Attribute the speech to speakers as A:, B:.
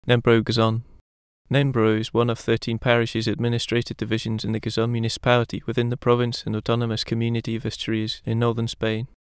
A: Nembro, Gozón. Nembro is one of 13 parishes administrative divisions in the Gozón municipality within the province and autonomous community of Asturias in northern Spain.